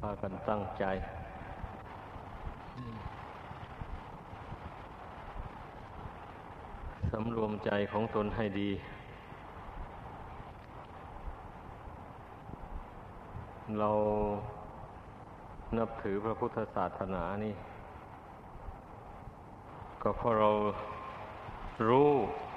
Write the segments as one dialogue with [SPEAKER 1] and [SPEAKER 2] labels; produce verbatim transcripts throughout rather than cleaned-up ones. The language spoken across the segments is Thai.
[SPEAKER 1] ากันตั้งใจสำรวมใจของตนให้ดีเรานับถือพระพุทธศาสนานี่ก็เพราะเรารู้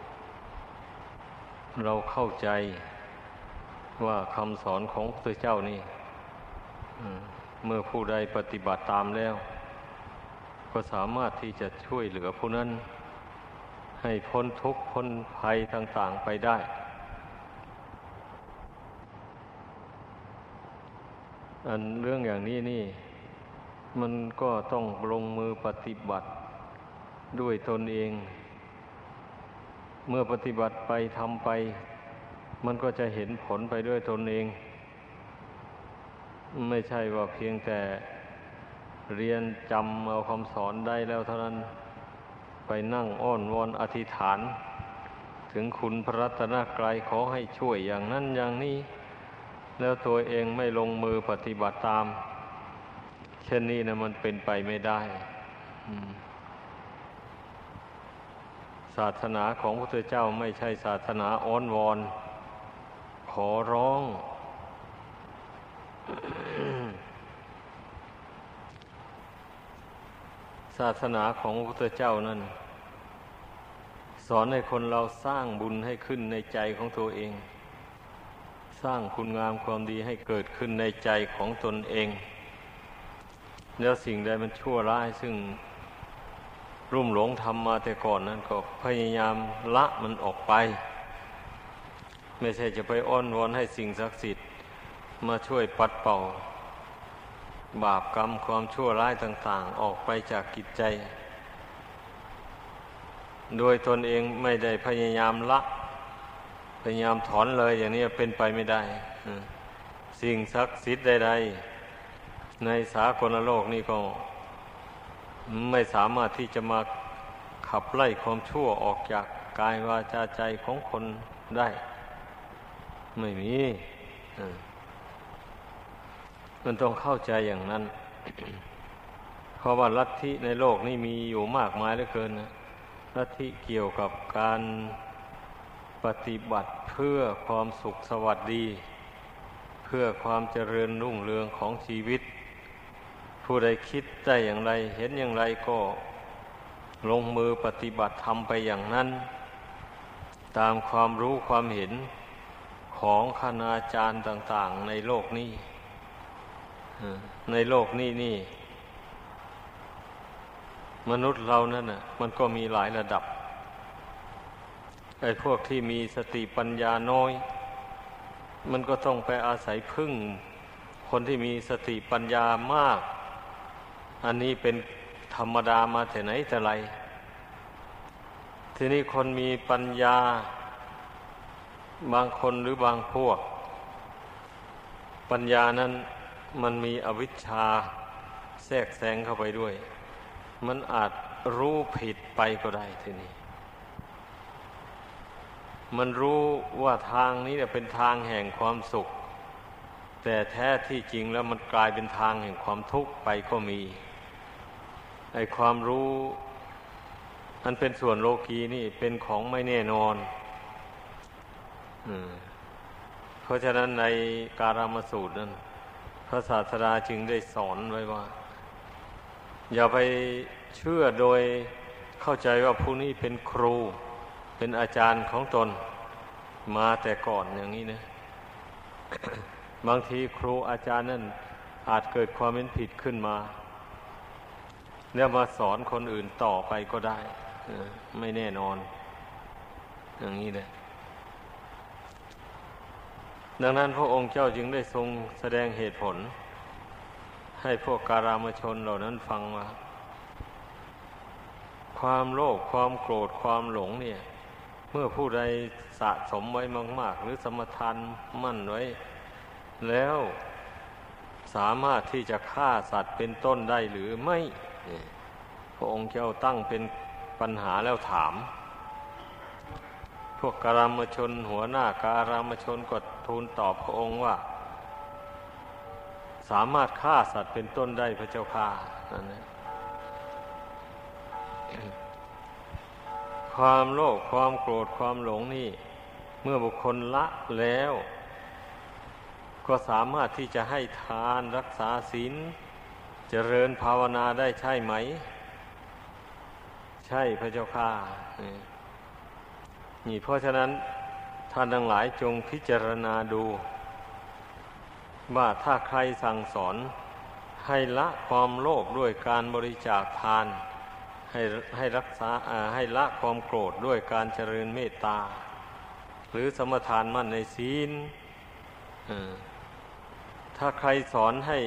[SPEAKER 1] เราเข้าใจว่าคำสอนของพระพุทธเจ้านี่เมื่อผู้ใดปฏิบัติตามแล้วก็สามารถที่จะช่วยเหลือผู้นั้นให้พ้นทุกข์พ้นภัยต่างๆไปได้อันเรื่องอย่างนี้นี่มันก็ต้องลงมือปฏิบัติด้วยตนเองเมื่อปฏิบัติไปทำไปมันก็จะเห็นผลไปด้วยตนเองไม่ใช่ว่าเพียงแต่เรียนจำเอาคำสอนได้แล้วเท่านั้นไปนั่งอ้อนวอนอธิษฐานถึงคุณพระรัตนกรัยขอให้ช่วยอย่างนั้นอย่างนี้แล้วตัวเองไม่ลงมือปฏิบัติตามเช่นนี้นะมันเป็นไปไม่ได้ศาสนาของพระพุทธเจ้าไม่ใช่ศาสนาอ้อนวอนขอร้องศาสนาของพระพุทธเจ้านั้นสอนให้คนเราสร้างบุญให้ขึ้นในใจของตัวเองสร้างคุณงามความดีให้เกิดขึ้นในใจของตนเองแล้วสิ่งใดมันชั่วร้ายซึ่งรุ่มหลงทำมาแต่ก่อนนั้นก็พยายามละมันออกไปไม่ใช่จะไปอ้อนวอนให้สิ่งศักดิ์สิทธิ์มาช่วยปัดเป่าบาปกรรมความชั่วร้ายต่างๆออกไปจากจิตใจโดยตนเองไม่ได้พยายามละพยายามถอนเลยอย่างนี้เป็นไปไม่ได้สิ่งศักดิ์สิทธิ์ใดๆในสากลโลกนี้ก็ไม่สามารถที่จะมาขับไล่ความชั่วออกจากกายวาจาใจของคนได้ไม่มีมันต้องเข้าใจอย่างนั้น เพราะว่าลัทธิในโลกนี้มีอยู่มากมายเหลือเกินนะลัทธิเกี่ยวกับการปฏิบัติเพื่อความสุขสวัสดีเพื่อความเจริญรุ่งเรืองของชีวิตผู้ใดคิดได้อย่างไรเห็นอย่างไรก็ลงมือปฏิบัติทำไปอย่างนั้นตามความรู้ความเห็นของคณาจารย์ต่างๆในโลกนี้ในโลกนี้นี่มนุษย์เรานั่นน่ะมันก็มีหลายระดับไอ้พวกที่มีสติปัญญาน้อยมันก็ต้องไปอาศัยพึ่งคนที่มีสติปัญญามากอันนี้เป็นธรรมดามาแต่ไหนแต่ไรทีนี้คนมีปัญญาบางคนหรือบางพวกปัญญานั้นมันมีอวิชชาแทรกแซงเข้าไปด้วยมันอาจรู้ผิดไปก็ได้ทีนี้มันรู้ว่าทางนี้เนี่ยเป็นทางแห่งความสุขแต่แท้ที่จริงแล้วมันกลายเป็นทางแห่งความทุกข์ไปก็มีไอ้ความรู้อันเป็นส่วนโลกีนี่เป็นของไม่แน่นอนเพราะฉะนั้นในการามสูตรนั้นพระศาสดาจึงได้สอนไว้ว่าอย่าไปเชื่อโดยเข้าใจว่าผู้นี้เป็นครูเป็นอาจารย์ของตนมาแต่ก่อนอย่างนี้นะ บางทีครูอาจารย์นั่นอาจเกิดความเป็นผิดขึ้นมาแล้วมาสอนคนอื่นต่อไปก็ได้ไม่แน่นอนอย่างนี้เลยดังนั้นพระองค์เจ้าจึงได้ทรงแสดงเหตุผลให้พวกการามชนเหล่านั้นฟังว่าความโลภความโกรธความหลงเนี่ยเมื่อผู้ใดสะสมไว้มากๆหรือสมทานมั่นไว้แล้วสามารถที่จะฆ่าสัตว์เป็นต้นได้หรือไม่พระองค์เจ้าตั้งเป็นปัญหาแล้วถามพวกการามชนหัวหน้าการามชนก็ทูลตอบพระองค์ว่าสามารถฆ่าสัตว์เป็นต้นได้พระเจ้าค่านั่นแหละความโลภความโกรธความหลงนี่เมื่อบุคคลละแล้วก็สามารถที่จะให้ทานรักษาศีลเจริญภาวนาได้ใช่ไหมใช่พระเจ้าค่านี่เพราะฉะนั้นท่านทั้งหลายจงพิจารณาดูว่าถ้าใครสั่งสอนให้ละความโลภด้วยการบริจาคทานให้ให้รักษาให้ละความโกรธด้วยการเจริญเมตตาหรือสมทานมั่นในศีลถ้าใครสอนให้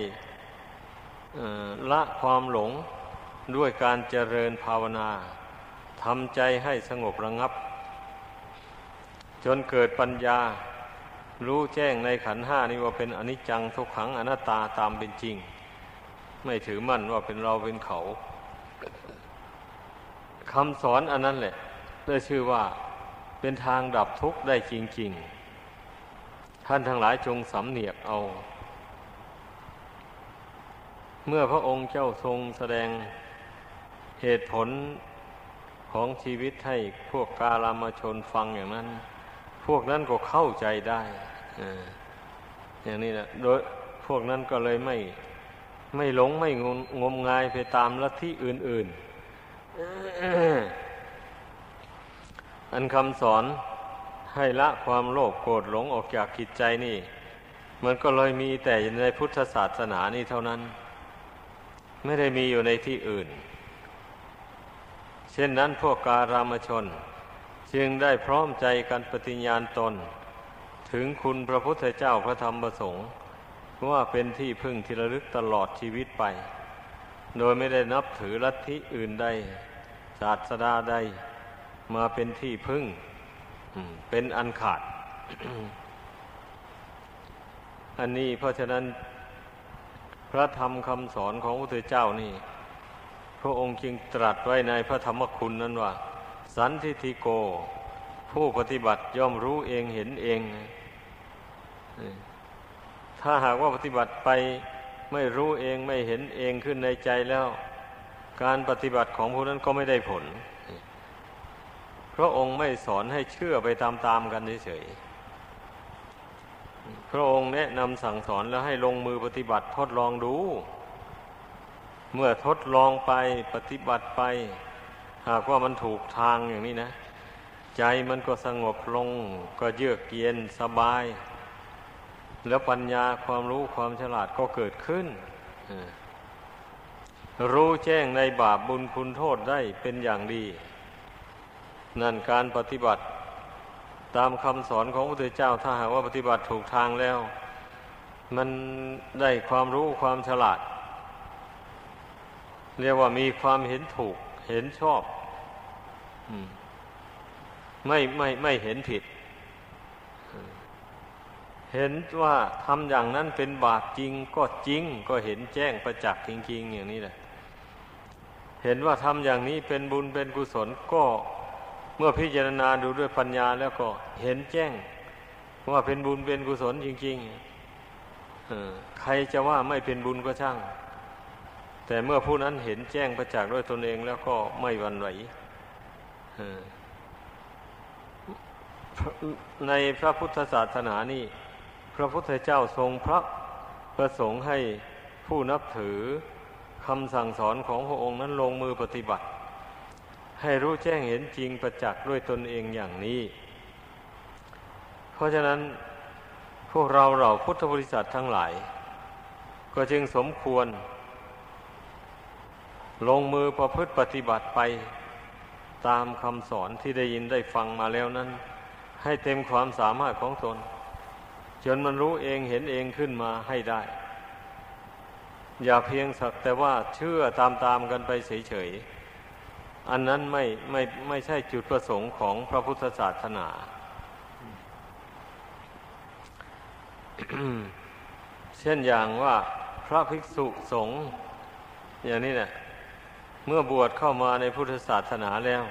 [SPEAKER 1] ละความหลงด้วยการเจริญภาวนาทำใจให้สงบระงับจนเกิดปัญญารู้แจ้งในขันธ์ห้านี้ว่าเป็นอนิจจังทุกขังอนัตตาตามเป็นจริงไม่ถือมั่นว่าเป็นเราเป็นเขาคำสอนอันนั้นแหละได้ชื่อว่าเป็นทางดับทุกข์ได้จริงๆท่านทั้งหลายจงสำเนียกเอาเมื่อพระองค์เจ้าทรงแสดงเหตุผลของชีวิตให้พวกกาลามชนฟังอย่างนั้นพวกนั้นก็เข้าใจได้อย่างนี้นะโดยพวกนั้นก็เลยไม่ไม่หลงไม่งมงมงายไปตามลัทธิอื่นๆอันคำสอนให้ละความโลภโกรธหลงออกจากจิตใจนี่มันก็เลยมีแต่ในพุทธศาสนานี่เท่านั้นไม่ได้มีอยู่ในที่อื่นเช่นนั้นพวกการามชนจึงได้พร้อมใจกันปฏิญาณตนถึงคุณพระพุทธเจ้าพระธรรมพระสงฆ์ว่าเป็นที่พึ่งที่ระลึกตลอดชีวิตไปโดยไม่ได้นับถือลัทธิอื่นใดศาสดาใดมาเป็นที่พึ่งเป็นอันขาด อันนี้เพราะฉะนั้นพระธรรมคำสอนของพระพุทธเจ้านี่พระองค์จึงตรัสไว้ในพระธรรมคุณนั้นว่าสันทิฏฐิโกผู้ปฏิบัติย่อมรู้เองเห็นเองถ้าหากว่าปฏิบัติไปไม่รู้เองไม่เห็นเองขึ้นในใจแล้วการปฏิบัติของผู้นั้นก็ไม่ได้ผลพระองค์ไม่สอนให้เชื่อไปตามๆกันเฉยๆพระองค์แนะนำสั่งสอนแล้วให้ลงมือปฏิบัติทดลองดูเมื่อทดลองไปปฏิบัติไปหากว่ามันถูกทางอย่างนี้นะใจมันก็สงบลงก็เยือกเย็นสบายแล้วปัญญาความรู้ความฉลาดก็เกิดขึ้นรู้แจ้งในบาปบุญคุณโทษได้เป็นอย่างดีนั่นการปฏิบัติตามคำสอนของพระพุทธเจ้าถ้าหากว่าปฏิบัติถูกทางแล้วมันได้ความรู้ความฉลาดเรียกว่ามีความเห็นถูกเห็นชอบไม่ไม่ไม่เห็นผิดเห็นว่าทำอย่างนั้นเป็นบาปจริงก็จริงก็เห็นแจ้งประจักษ์จริงๆอย่างนี้แหละเห็นว่าทำอย่างนี้เป็นบุญเป็นกุศลก็เมื่อพิจารณาดูด้วยปัญญาแล้วก็เห็นแจ้งว่าเป็นบุญเป็นกุศลจริงๆใครจะว่าไม่เป็นบุญก็ช่างแต่เมื่อผู้นั้นเห็นแจ้งประจักษ์ด้วยตนเองแล้วก็ไม่หวั่นไหวในพระพุทธศาสนานี่พระพุทธเจ้าทรงพระประสงค์ให้ผู้นับถือคำสั่งสอนของพระองค์นั้นลงมือปฏิบัติให้รู้แจ้งเห็นจริงประจักษ์ด้วยตนเองอย่างนี้เพราะฉะนั้นพวกเราเราพุทธบริษัททั้งหลายก็จึงสมควรลงมือประพฤติปฏิบัติไปตามคำสอนที่ได้ยินได้ฟังมาแล้วนั้นให้เต็มความสามารถของตนจนมันรู้เองเห็นเองขึ้นมาให้ได้อย่าเพียงสักแต่ว่าเชื่อตามๆกันไปเฉยๆอันนั้นไม่ไม่ไม่ใช่จุดประสงค์ของพระพุทธศาสนา เช่นอย่างว่าพระภิกษุสงฆ์อย่างนี้เนี่ยเมื่อบวชเข้ามาในพุทธศาสนาแล้ว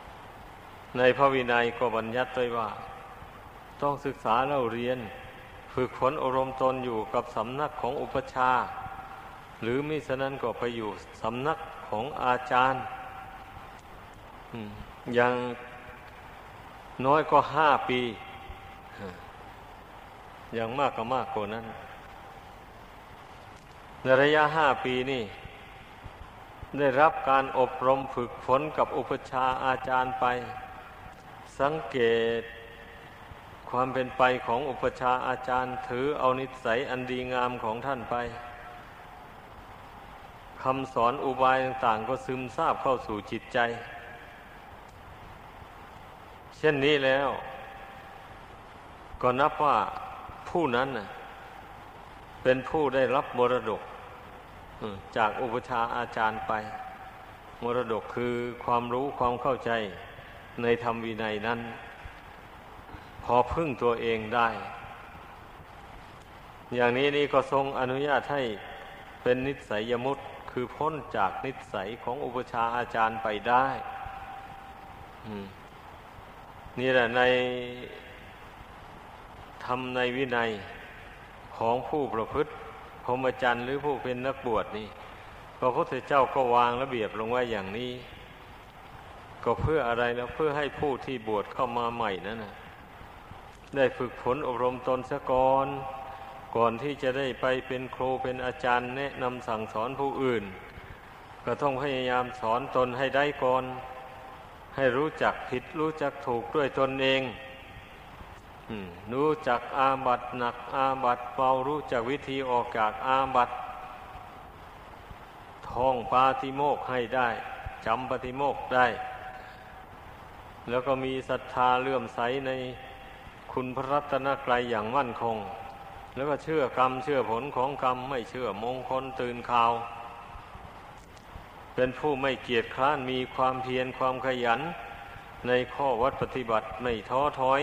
[SPEAKER 1] ในพระวินัยก็บัญญัติไว้ว่าต้องศึกษาเล่าเรียนฝึกฝนอบรมตนอยู่กับสำนักของอุปชฌาย์หรือมิฉะนั้นก็ไปอยู่สำนักของอาจารย์อย่างน้อยก็ห้าปีอย่างมากก็มากกว่านั้นในระยะห้าปีนี่ได้รับการอบรมฝึกฝนกับอุปชฌาย์อาจารย์ไปสังเกตความเป็นไปของอุปชฌาย์อาจารย์ถือเอานิสัยอันดีงามของท่านไปคำสอนอุบายต่างๆก็ซึมซาบเข้าสู่จิตใจเช่นนี้แล้วก็นับว่าผู้นั้นน่ะเป็นผู้ได้รับมรดกจากอุปชฌาย์อาจารย์ไปมรดกคือความรู้ความเข้าใจในธรรมวินัยนั้นพอพึ่งตัวเองได้อย่างนี้นี่ก็ทรงอนุญาตให้เป็นนิสัยมุตคือพ้นจากนิสัยของอุปชฌาย์อาจารย์ไปได้นี่แหละในธรรมในวินัยของผู้ประพฤติพรหมจรรย์หรือผู้เป็นนักบวชนี่พระพุทธเจ้าก็วางระเบียบลงไว้อย่างนี้ก็เพื่ออะไรแล้วเพื่อให้ผู้ที่บวชเข้ามาใหม่นั้นนะได้ฝึกฝนอบรมตนซะก่อนก่อนที่จะได้ไปเป็นครูเป็นอาจารย์แนะนำสั่งสอนผู้อื่นก็ต้องพยายามสอนตนให้ได้ก่อนให้รู้จักผิดรู้จักถูกด้วยตนเองรู้จักอาบัติหนักอาบัติเบารู้จักวิธีออกจากอาบัติท่องปาติโมกข์ให้ได้จำปาติโมกข์ได้แล้วก็มีศรัทธาเลื่อมใสในคุณพระรัตนตรัยอย่างมั่นคงแล้วก็เชื่อกรรมเชื่อผลของกรรมไม่เชื่อมงคลตื่นข่าวเป็นผู้ไม่เกียจคร้านมีความเพียรความขยันในข้อวัดปฏิบัติไม่ท้อถอย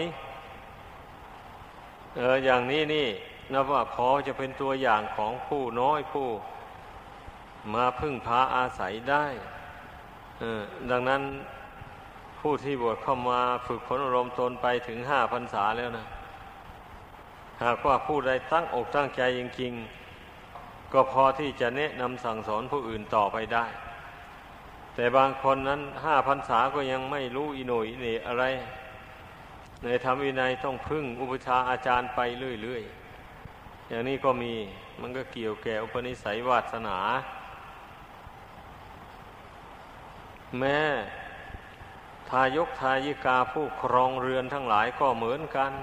[SPEAKER 1] เอออย่างนี้นี่นับว่าพอจะเป็นตัวอย่างของผู้น้อยผู้มาพึ่งพาอาศัยได้เออดังนั้นผู้ที่บวชเข้ามาฝึกฝนอบรมตนไปถึงห้าพรรษาแล้วนะหากว่าผู้ใดตั้งอกตั้งใจจริงๆก็พอที่จะแนะนำสั่งสอนผู้อื่นต่อไปได้แต่บางคนนั้นห้าพรรษาก็ยังไม่รู้อิโหนอิเหน่อะไรในธรรมวินัยต้องพึ่งอุปชฌาย์อาจารย์ไปเรื่อยๆอย่างนี้ก็มีมันก็เกี่ยวแก่อุปนิสัยวาสนาแม้ทายกทายิกาผู้ครองเรือนทั้งหลายก็เหมือนกัน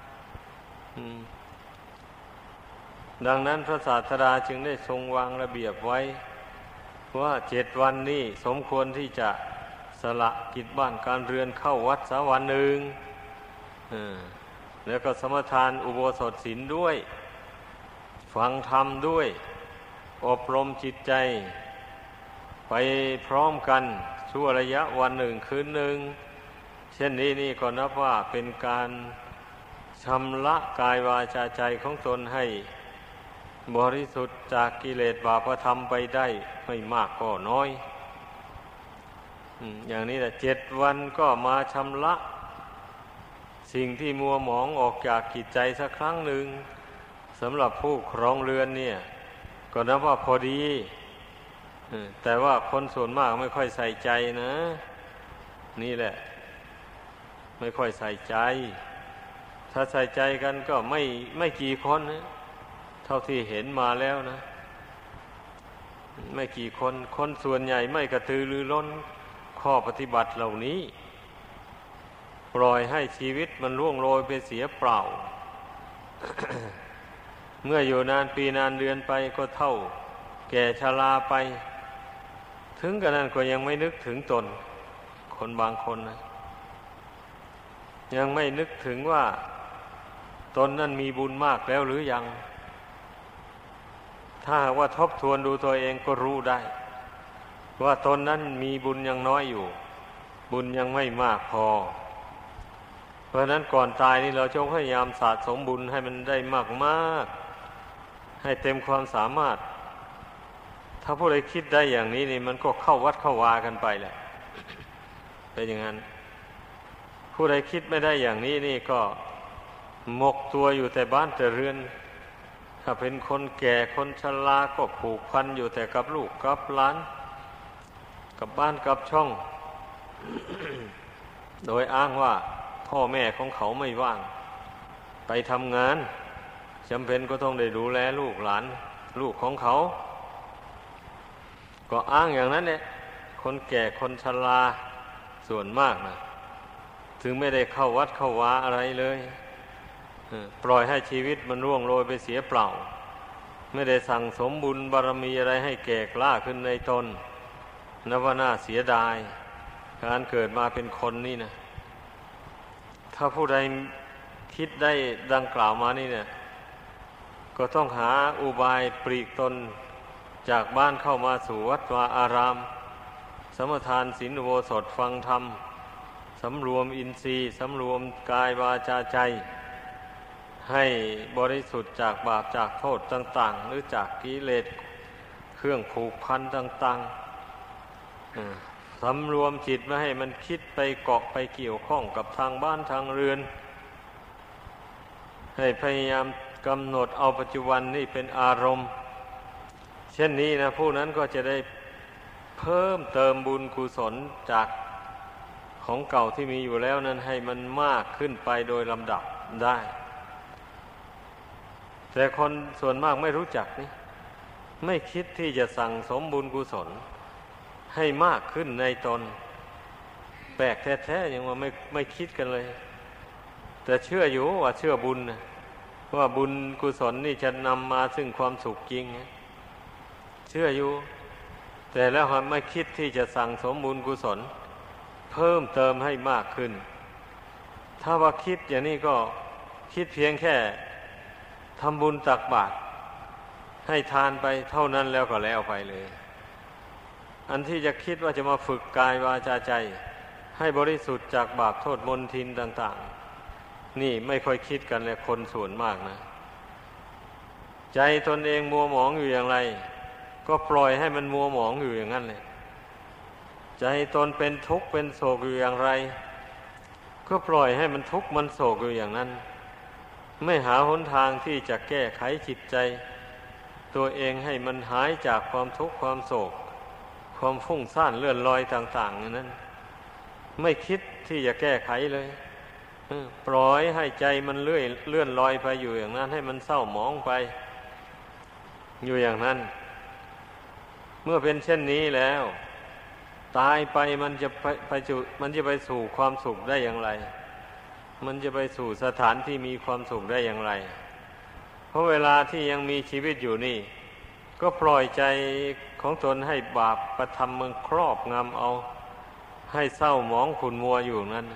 [SPEAKER 1] ดังนั้นพระศาสดาจึงได้ทรงวางระเบียบไว้ว่าเจ็ดวันนี้สมควรที่จะสละกิจบ้านการเรือนเข้าวัดสักวันหนึ่งแล้วก็สมทานอุโบสถศีลด้วยฟังธรรมด้วยอบรมจิตใจไปพร้อมกันชั่วระยะวันหนึ่งคืนหนึ่งเช่นนี้นี่ก็นับว่าเป็นการชำระกายวาจาใจของตนให้บริสุทธิ์จากกิเลสบาปธรรมไปได้ไม่มากก็น้อยอย่างนี้แหละเจ็ดวันก็มาชำระสิ่งที่มัวหมองออกจากจิตใจสักครั้งหนึ่งสำหรับผู้ครองเรือนเนี่ยก็นับว่าพอดีแต่ว่าคนส่วนมากไม่ค่อยใส่ใจนะนี่แหละไม่ค่อยใส่ใจถ้าใส่ใจกันก็ไม่ไม่กี่คนนะเท่าที่เห็นมาแล้วนะไม่กี่คนคนส่วนใหญ่ไม่กระตือรือร้นข้อปฏิบัติเหล่านี้ปล่อยให้ชีวิตมันล่วงโรยไปเสียเปล่า เมื่ออยู่นานปีนานเดือนไปก็เท่าแก่ชราไปถึงกระนั้นก็ยังไม่นึกถึงตนคนบางคนนะยังไม่นึกถึงว่าตนนั้นมีบุญมากแล้วหรือยังถ้าหากว่าทบทวนดูตัวเองก็รู้ได้ว่าตนนั้นมีบุญยังน้อยอยู่บุญยังไม่มากพอเพราะนั้นก่อนตายนี่เราจงพยายามสะสมบุญให้มันได้มากๆให้เต็มความสามารถถ้าผู้ใดคิดได้อย่างนี้นี่มันก็เข้าวัดเข้าวากันไปแหละเป็นอย่างนั้นผู้ใดคิดไม่ได้อย่างนี้นี่ก็หมกตัวอยู่แต่บ้านแต่เรือนถ้าเป็นคนแก่คนชราก็ผูกพันอยู่แต่กับลูกกับหลานกับบ้านกับช่อง โดยอ้างว่าพ่อแม่ของเขาไม่ว่างไปทำงานจำเป็นก็ต้องได้ดูแลลูกหลานลูกของเขาก็อ้างอย่างนั้นแหละคนแก่คนชราส่วนมากนะถึงไม่ได้เข้าวัดเข้าวาอะไรเลยปล่อยให้ชีวิตมันร่วงโรยไปเสียเปล่าไม่ได้สั่งสมบุญบารมีอะไรให้แก่กล้าขึ้นในตนนับว่าน่าเสียดายการเกิดมาเป็นคนนี่นะถ้าผู้ใดคิดได้ดังกล่าวมานี่เนี่ยก็ต้องหาอุบายปลีกตนจากบ้านเข้ามาสู่วัดวาอารามสมทานศีลอุโบสถฟังธรรมสำรวมอินทรีย์สำรวมกายวาจาใจให้บริสุทธิ์จากบาปจากโทษต่างๆหรือจากกิเลสเครื่องผูกพันต่างๆสำรวมจิตไม่ให้มันคิดไปเกาะไปเกี่ยวข้องกับทางบ้านทางเรือนให้พยายามกำหนดเอาปัจจุบันนี่เป็นอารมณ์เช่นนี้นะผู้นั้นก็จะได้เพิ่มเติมบุญกุศลจากของเก่าที่มีอยู่แล้วนั้นให้มันมากขึ้นไปโดยลำดับได้แต่คนส่วนมากไม่รู้จักนี่ไม่คิดที่จะสั่งสมบุญกุศลให้มากขึ้นในตนแปลกแท้ๆอย่างว่าไม่ไม่คิดกันเลยแต่เชื่ออยู่ว่าเชื่อบุญนะว่าบุญกุศลนี่จะนำมาซึ่งความสุขจริงเชื่ออยู่แต่แล้วไม่คิดที่จะสั่งสมบุญกุศลเพิ่มเติมให้มากขึ้นถ้าว่าคิดอย่างนี้ก็คิดเพียงแค่ทำบุญตักบาตรให้ทานไปเท่านั้นแล้วก็แล้วไปเลยอันที่จะคิดว่าจะมาฝึกกายวาจาใจให้บริสุทธิ์จากบาปโทษมลทินต่างๆนี่ไม่ค่อยคิดกันเลยคนส่วนมากนะใจตนเองมัวหมองอยู่อย่างไรก็ปล่อยให้มันมัวหมองอยู่อย่างนั้นเลยใจตนเป็นทุกข์เป็นโศกอยู่อย่างไรก็ปล่อยให้มันทุกข์มันโศกอยู่อย่างนั้นไม่หาหนทางที่จะแก้ไขจิตใจตัวเองให้มันหายจากความทุกข์ความโศกความฟุ้งซ่านเลื่อนลอยต่างๆอย่างนั้นไม่คิดที่จะแก้ไขเลยปล่อยให้ใจมันเลื่อยเลื่อนลอยไปอยู่อย่างนั้นให้มันเศร้าหมองไปอยู่อย่างนั้นเมื่อเป็นเช่นนี้แล้วตายไปมันจะไปไปจุมันจะไปสู่ความสุขได้อย่างไรมันจะไปสู่สถานที่มีความสุขได้อย่างไรเพราะเวลาที่ยังมีชีวิตอยู่นี่ก็ปล่อยใจของตนให้บาปประทำมันครอบงำเอาให้เศร้าหมองขุ่นมัวอยู่นั้น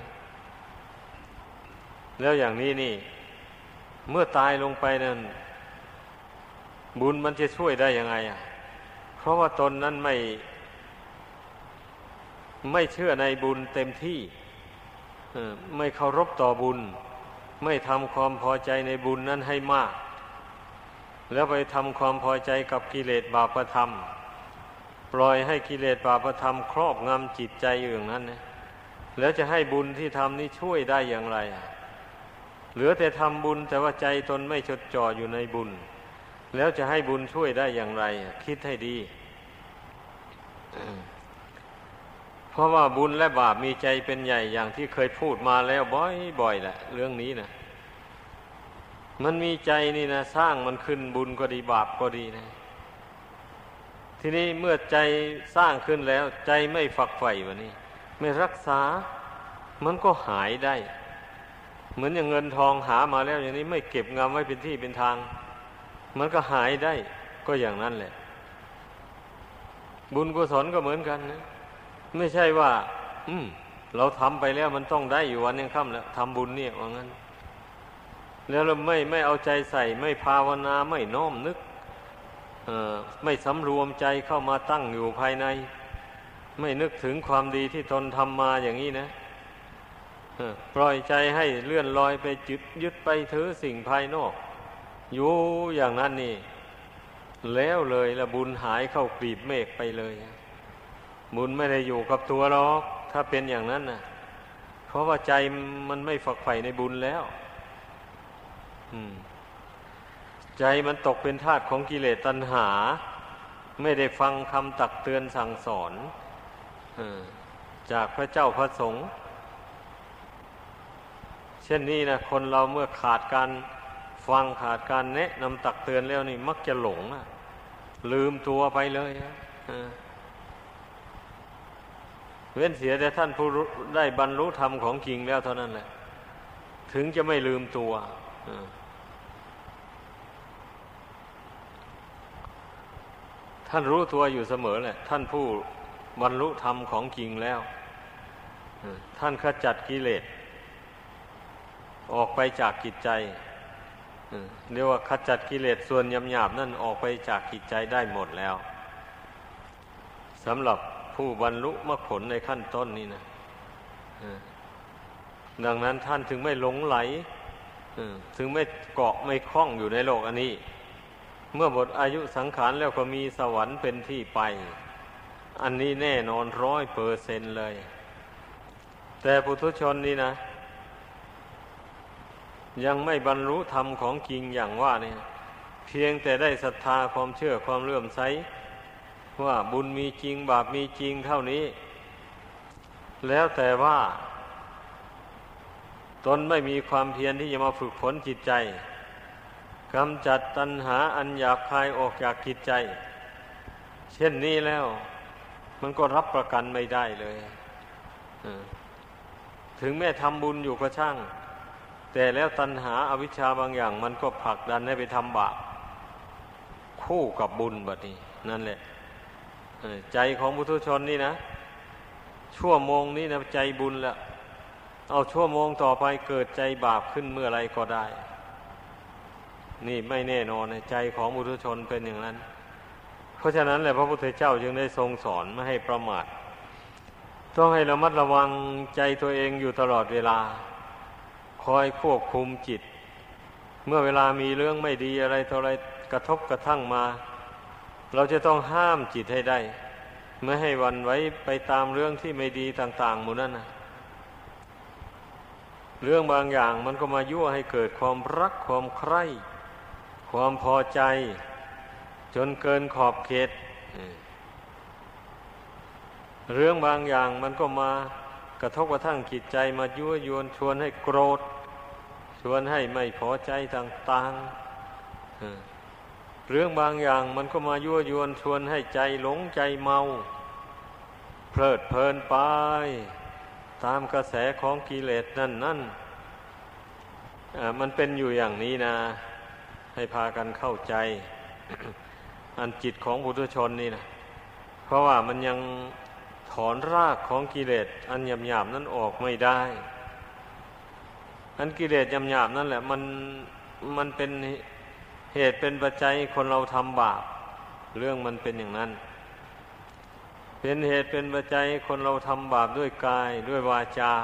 [SPEAKER 1] แล้วอย่างนี้นี่เมื่อตายลงไปนั้นบุญมันจะช่วยได้ยังไงอ่ะเพราะว่าตนนั้นไม่ไม่เชื่อในบุญเต็มที่ไม่เคารพต่อบุญไม่ทำความพอใจในบุญนั้นให้มากแล้วไปทำความพอใจกับกิเลสบาปธรรมปล่อยให้กิเลสบาปธรรมครอบงำจิตใจอยู่อย่างนั้นนะแล้วจะให้บุญที่ทำนี้ช่วยได้อย่างไรอ่ะเหลือแต่ทำบุญแต่ว่าใจตนไม่จดจ่ออยู่ในบุญแล้วจะให้บุญช่วยได้อย่างไรคิดให้ดี เพราะว่าบุญและบาปมีใจเป็นใหญ่อย่างที่เคยพูดมาแล้วบ่อยๆแหละเรื่องนี้นะมันมีใจนี่นะสร้างมันขึ้นบุญก็ดีบาปก็ดีนะทีนี้เมื่อใจสร้างขึ้นแล้วใจไม่ฝักใฝ่วะนี่ไม่รักษามันก็หายได้เหมือนอย่างเงินทองหามาแล้วอย่างนี้ไม่เก็บงำไว้เป็นที่เป็นทางมันก็หายได้ก็อย่างนั้นแหละบุญกุศลก็เหมือนกันนะไม่ใช่ว่าอืมเราทำไปแล้วมันต้องได้อยู่วันยังค่ำแล้วทำบุญเนี่ยว่างั้นแล้วเราไม่ไม่เอาใจใส่ไม่ภาวนาไม่น้อมนึกเอ่อไม่สำรวมใจเข้ามาตั้งอยู่ภายในไม่นึกถึงความดีที่ตนทำมาอย่างนี้นะปล่อยใจให้เลื่อนลอยไปยึดยึดไปถือสิ่งภายนอกอยู่อย่างนั้นนี่แล้วเลยละบุญหายเข้ากลีบเมฆไปเลยบุญไม่ได้อยู่กับตัวหรอกถ้าเป็นอย่างนั้นนะเพราะว่าใจมันไม่ฝักใฝ่ในบุญแล้วอืมใจมันตกเป็นทาสของกิเลสตัณหาไม่ได้ฟังคำตักเตือนสั่งสอนจากพระเจ้าพระสงฆ์เช่นนี้นะคนเราเมื่อขาดการฟังขาดการแนะนำตักเตือนแล้วนี่มักจะหลงนะลืมตัวไปเลยนะเว้นเสียแต่ท่านผู้ได้บรรลุธรรมของจริงแล้วเท่านั้นแหละถึงจะไม่ลืมตัวท่านรู้ตัวอยู่เสมอแหละท่านผู้บรรลุธรรมของจริงแล้วท่านขจัดกิเลสออกไปจากจิตใจเรียกว่าขจัดกิเลสส่วนหยาบๆนั่นออกไปจากจิตใจได้หมดแล้วสำหรับผู้บรรลุมรรคผลในขั้นต้นนี้นะดังนั้นท่านถึงไม่หลงไหลถึงไม่เกาะไม่คล้องอยู่ในโลกอันนี้เมื่อหมดอายุสังขารแล้วก็มีสวรรค์เป็นที่ไปอันนี้แน่นอนร้อยเปอร์เซนต์เลยแต่ปุถุชนนี่นะยังไม่บรรลุธรรมของจริงอย่างว่าเนี่ยเพียงแต่ได้ศรัทธาความเชื่อความเลื่อมใสว่าบุญมีจริงบาปมีจริงเท่านี้แล้วแต่ว่าตนไม่มีความเพียรที่จะมาฝึกฝนจิตใจกำจัดตัณหาอันหยาบคายออกจากจิตใจเช่นนี้แล้วมันก็รับประกันไม่ได้เลยถึงแม้ทำบุญอยู่ก็ช่างแต่แล้วตัณหาอวิชชาบางอย่างมันก็ผลักดันให้ไปทำบาปคู่กับบุญแบบนี้นั่นแหละใจของปุถุชนนี่นะชั่วโมงนี้นะใจบุญแล้วเอาชั่วโมงต่อไปเกิดใจบาปขึ้นเมื่อไรก็ได้นี่ไม่แน่นอนใจของปุถุชนเป็นอย่างนั้นเพราะฉะนั้นแหละพระพุทธเจ้าจึงได้ทรงสอนไม่ให้ประมาทต้องให้ระมัดระวังใจตัวเองอยู่ตลอดเวลาคอยควบคุมจิตเมื่อเวลามีเรื่องไม่ดีอะไรต่ออะไรกระทบกระทั่งมาเราจะต้องห้ามจิตให้ได้ไม่ให้หวั่นไหวไปตามเรื่องที่ไม่ดีต่างๆหมู่นั้นนะเรื่องบางอย่างมันก็มายั่วให้เกิดความรักความใคร่ความพอใจจนเกินขอบเขตเรื่องบางอย่างมันก็มากระทบกระทั่งจิตใจมายั่วยวนชวนให้โกรธชวนให้ไม่พอใจต่างๆเรื่องบางอย่างมันก็มายั่วยวนชวนให้ใจหลงใจเมาเพลิดเพลินไปตามกระแสของกิเลสนั่นนั่นมันเป็นอยู่อย่างนี้นะให้พากันเข้าใจ อันจิตของปุถุชนนี่นะเพราะว่ามันยังถอนรากของกิเลสอันหยาบๆนั้นออกไม่ได้อันกิเลสหยาบๆนั่นแหละมันมันเป็นเหตุเป็นปัจจัยคนเราทำบาปเรื่องมันเป็นอย่างนั้นเป็นเหตุเป็นปัจจัยคนเราทำบาปด้วยกายด้วยวาจา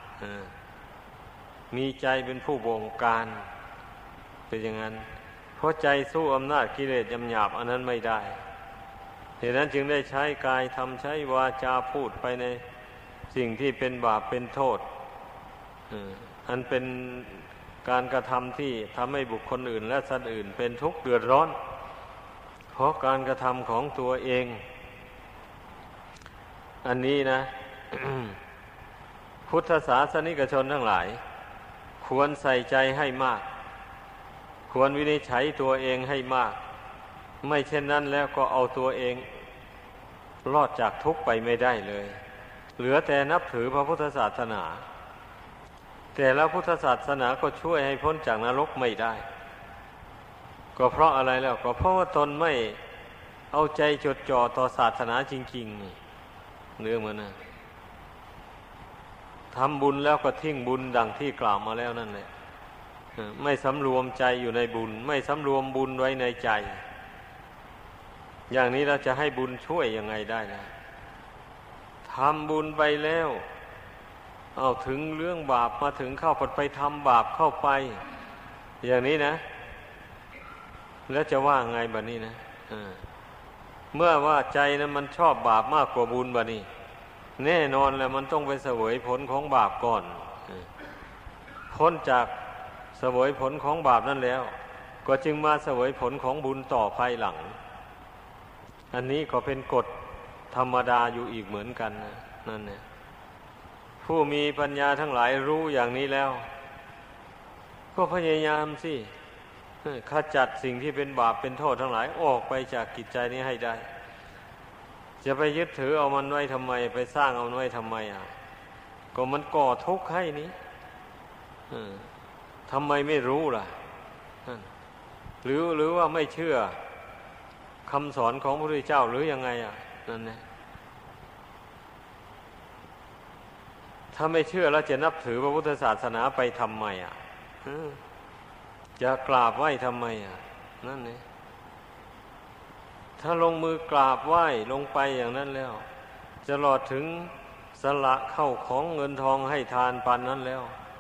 [SPEAKER 1] มีใจเป็นผู้บงการเป็นอย่างนั้นเพราะใจสู้อำนาจกิเลสหยาบๆอันนั้นไม่ได้เหตุนั้นจึงได้ใช้กายทำใช้วาจาพูดไปในสิ่งที่เป็นบาปเป็นโทษอันเป็นการกระทำที่ทำให้บุคคลอื่นและสัตว์อื่นเป็นทุกข์เดือดร้อนเพราะการกระทำของตัวเองอันนี้นะ พุทธศาสนิกชนทั้งหลายควรใส่ใจให้มากควรวินิจฉัยตัวเองให้มากไม่เช่นนั้นแล้วก็เอาตัวเองรอดจากทุกข์ไปไม่ได้เลยเหลือแต่นับถือพระพุทธศาสนาแต่แล้วพุทธศาสนาก็ช่วยให้พ้นจากนรกไม่ได้ก็เพราะอะไรแล้วก็เพราะว่าตนไม่เอาใจจดจ่อต่อศาสนาจริงๆเรื่องมันนะทำบุญแล้วก็ทิ้งบุญดังที่กล่าวมาแล้วนั่นแหละไม่สำรวมใจอยู่ในบุญไม่สำรวมบุญไว้ในใจอย่างนี้เราจะให้บุญช่วยยังไงได้นะทำบุญไปแล้วเอาถึงเรื่องบาปมาถึงเข้าไปทำบาปเข้าไปอย่างนี้นะแล้วจะว่าไงบัดนี้นะเมื่อว่าใจนะมันชอบบาปมากกว่าบุญบัดนี้แน่นอนแล้วมันต้องไปเสวยผลของบาปก่อนพ้นจากเสวยผลของบาปนั่นแล้วก็จึงมาเสวยผลของบุญต่อภายหลังอันนี้ก็เป็นกฎธรรมดาอยู่อีกเหมือนกันนะนั่นเนี่ยผู้มีปัญญาทั้งหลายรู้อย่างนี้แล้วก็พยายามสิขจัดสิ่งที่เป็นบาปเป็นโทษทั้งหลายออกไปจากจิตใจนี้ให้ได้จะไปยึดถือเอามันไว้ทำไมไปสร้างเอามันไว้ทำไมอ่ะก็มันก่อทุกข์ให้นี้ทำไมไม่รู้ล่ะหรือหรือว่าไม่เชื่อคำสอนของพระพุทธเจ้าหรือยังไงอ่ะนั่นแหละถ้าไม่เชื่อแล้วจะนับถือพระพุทธศาสนาไปทำไมอ่ะจะกราบไหว้ทำไมอ่ะนั่นเองถ้าลงมือกราบไหว้ลงไปอย่างนั้นแล้วจะหลอดถึงสละเข้าของเงินทองให้ทานปานนั้นแล้ว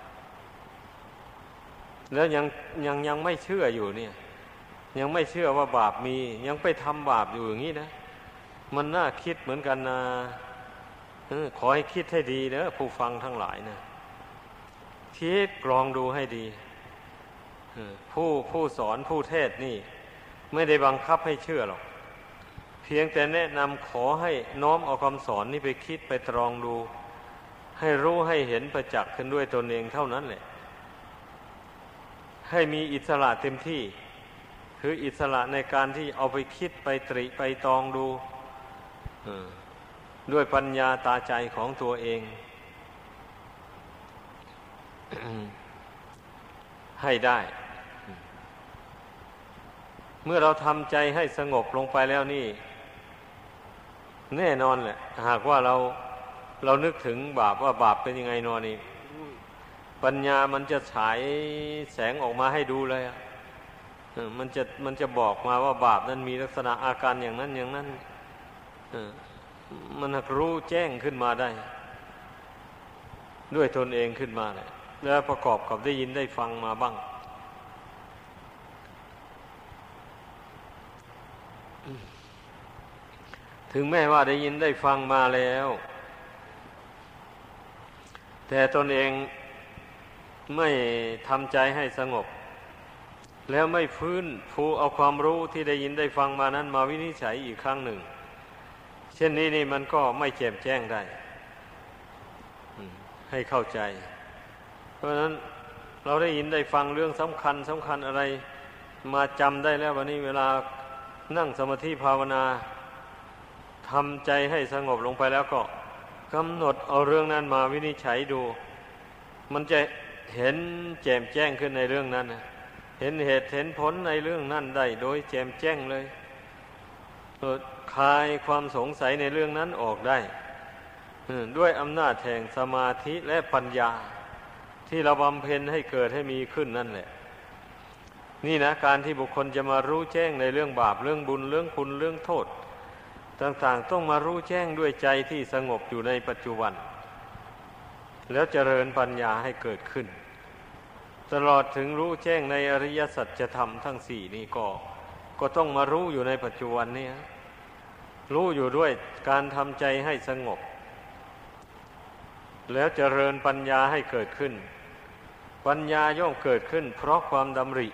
[SPEAKER 1] แล้วยังยังยังไม่เชื่ออยู่เนี่ยยังไม่เชื่อว่าบาปมียังไปทำบาปอยู่อย่างนี้นะมันน่าคิดเหมือนกันนะขอให้คิดให้ดีนะผู้ฟังทั้งหลายนะคิดกรองดูให้ดีผู้ผู้สอนผู้เทศนี่ไม่ได้บังคับให้เชื่อหรอกเพียงแต่แนะนำขอให้น้อมเอาคำสอนนี้ไปคิดไปตรองดูให้รู้ให้เห็นประจักษ์ขึ้นด้วยตนเองเท่านั้นแหละให้มีอิสระเต็มที่คืออิสระในการที่เอาไปคิดไปตริไปตรองดูด้วยปัญญาตาใจของตัวเอง ให้ได้เมื่อเราทำใจให้สงบลงไปแล้วนี่แน่นอนแหละหากว่าเราเรานึกถึงบาปว่าบาปเป็นยังไงนอนนี่ปัญญามันจะฉายแสงออกมาให้ดูเลยอ่ะมันจะมันจะบอกมาว่าบาปนั้นมีลักษณะอาการอย่างนั้นอย่างนั้นมันรู้แจ้งขึ้นมาได้ด้วยตนเองขึ้นมาเลยแล้วประกอบกับได้ยินได้ฟังมาบ้างถึงแม้ว่าได้ยินได้ฟังมาแล้วแต่ตนเองไม่ทำใจให้สงบแล้วไม่ฟื้นฟูเอาความรู้ที่ได้ยินได้ฟังมานั้นมาวินิจฉัยอีกครั้งหนึ่งเช่นนี้นี่มันก็ไม่แจ่มแจ้งได้ให้เข้าใจเพราะฉะนั้นเราได้ยินได้ฟังเรื่องสำคัญสำคัญอะไรมาจำได้แล้ววันนี้เวลานั่งสมาธิภาวนาทำใจให้สงบลงไปแล้วก็กำหนดเอาเรื่องนั้นมาวินิจฉัยดูมันจะเห็นแจ่มแจ้งขึ้นในเรื่องนั้นเห็นเหตุเห็นผลในเรื่องนั้นได้โดยแจ่มแจ้งเลยคลายความสงสัยในเรื่องนั้นออกได้ด้วยอำนาจแห่งสมาธิและปัญญาที่เราบำเพ็ญให้เกิดให้มีขึ้นนั่นแหละนี่นะการที่บุคคลจะมารู้แจ้งในเรื่องบาปเรื่องบุญเรื่องคุณเรื่องโทษต่างๆต้องมารู้แจ้งด้วยใจที่สงบอยู่ในปัจจุบันแล้วเจริญปัญญาให้เกิดขึ้นตลอดถึงรู้แจ้งในอริยสัจธรรมทั้งสี่นี้ก็ก็ต้องมารู้อยู่ในปัจจุบันนี้รู้อยู่ด้วยการทำใจให้สงบแล้วเจริญปัญญาให้เกิดขึ้นปัญญาย่อมเกิดขึ้นเพราะความดำริ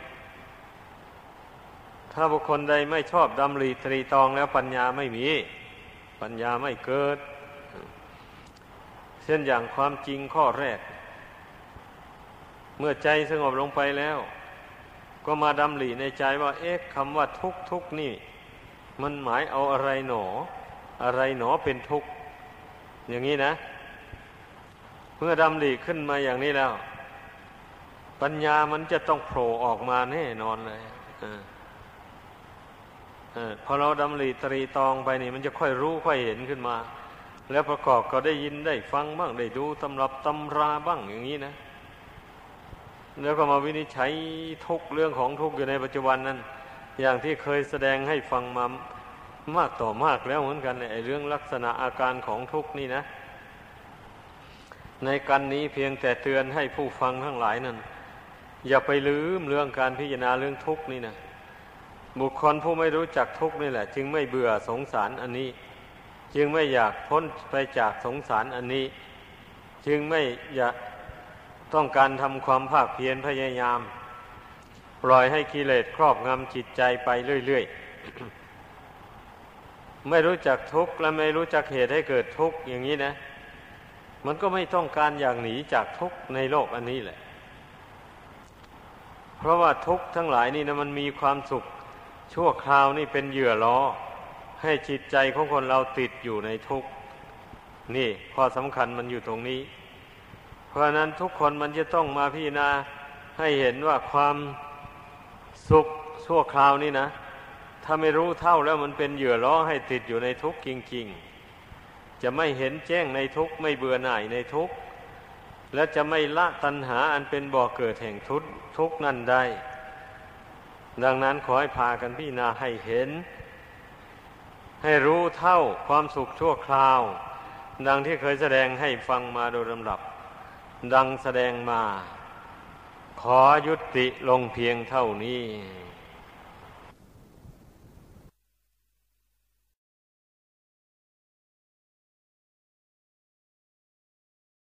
[SPEAKER 1] ถ้าบุคคลใดไม่ชอบดำริตรีตรองแล้วปัญญาไม่มีปัญญาไม่เกิดเช่นอย่างความจริงข้อแรกเมื่อใจสงบลงไปแล้วก็มาดำริในใจว่าเอ๊ะคำว่าทุกข์ทุกข์นี่มันหมายเอาอะไรหนออะไรหนอเป็นทุกข์อย่างนี้นะเมื่อดำริขึ้นมาอย่างนี้แล้วปัญญามันจะต้องโผล่ออกมาแน่นอนเลยเออเออพอเราดำริตรีตรองไปนี่มันจะค่อยรู้ค่อยเห็นขึ้นมาแล้วประกอบก็ได้ยินได้ฟังบ้างได้ดูตำรับตำราบ้างอย่างนี้นะแล้วก็มาวินิจฉัยทุกเรื่องของทุกอยู่ในปัจจุบันนั้นอย่างที่เคยแสดงให้ฟังมามากต่อมากแล้วเหมือนกันไอ้เรื่องลักษณะอาการของทุกนี่นะในกันนี้เพียงแต่เตือนให้ผู้ฟังทั้งหลายนั้นอย่าไปลืมเรื่องการพิจารณาเรื่องทุกข์นี่นะบุคคลผู้ไม่รู้จักทุกข์นี่แหละจึงไม่เบื่อสงสารอันนี้จึงไม่อยากพ้นไปจากสงสารอันนี้จึงไม่อยากต้องการทำความภาคเพียรพยายามปล่อยให้กิเลสครอบงำจิตใจไปเรื่อยๆ ไม่รู้จักทุกข์และไม่รู้จักเหตุให้เกิดทุกข์อย่างนี้นะมันก็ไม่ต้องการอย่างหนีจากทุกข์ในโลกอันนี้แหละเพราะว่าทุกข์ทั้งหลายนี่นะมันมีความสุขชั่วคราวนี่เป็นเหยื่อล่อให้จิตใจของคนเราติดอยู่ในทุกข์นี่ข้อสำคัญมันอยู่ตรงนี้เพราะนั้นทุกคนมันจะต้องมาพิจารณาให้เห็นว่าความสุขชั่วคราวนี่นะถ้าไม่รู้เท่าแล้วมันเป็นเหยื่อล่อให้ติดอยู่ในทุกข์จริงๆจะไม่เห็นแจ้งในทุกข์ไม่เบื่อหน่ายในทุกข์และจะไม่ละตัณหาอันเป็นบ่อเกิดแห่งทุกข์ทุกข์นั่นได้ดังนั้นขอให้พากันพิจารณาให้เห็นให้รู้เท่าความสุขชั่วคราวดังที่เคยแสดงให้ฟังมาโดยลำดับดังแสดงมาขอยุติลงเพียงเท่านี้